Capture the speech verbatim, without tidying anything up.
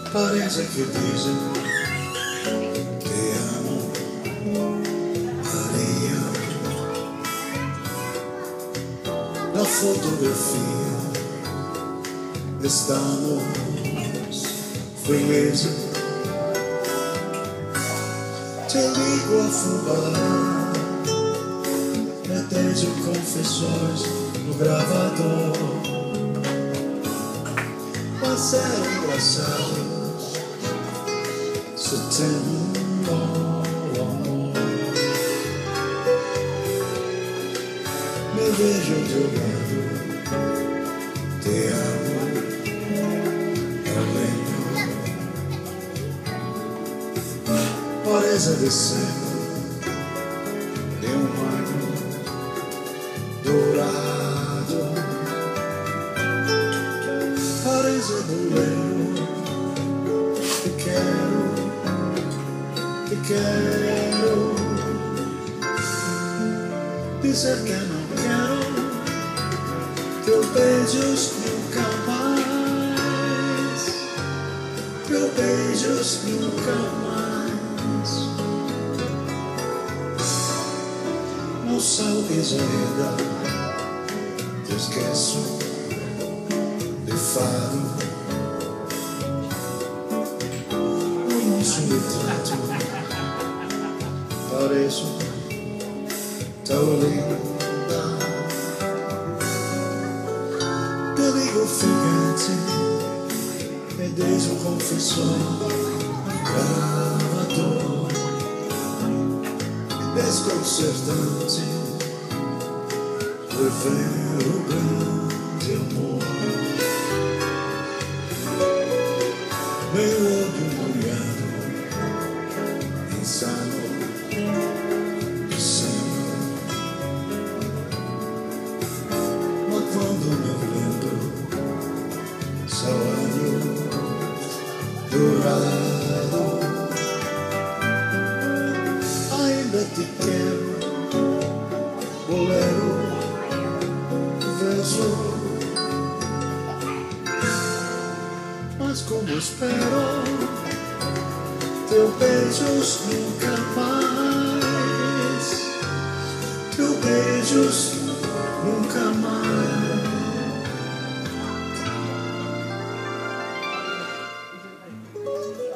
Parece que dizem te amo, Maria. Na fotografia estamos felizes. Te ligo a fubá, metejo confissões no gravador. Mas é engraçado se tem um bom amor. Me vejo de lado, te amo, eu lembro. Parece descendo de um ano dourado. Parece doleiro, te quero, te quero. Dizer que não quero teus beijos nunca mais, teus beijos nunca mais. Não salves ainda, te esqueço de fado. O nosso retrato pareço tão linda. Te ligo ofegante e deixo confissões no gravador. Desconcertante rever o grande amor. Meu olho molhado, insano, insano. Mas quando me lembro, salário dourado. Ainda te quero, bolero, verso. Mas como espero teus beijos nunca mais, teus beijos nunca mais.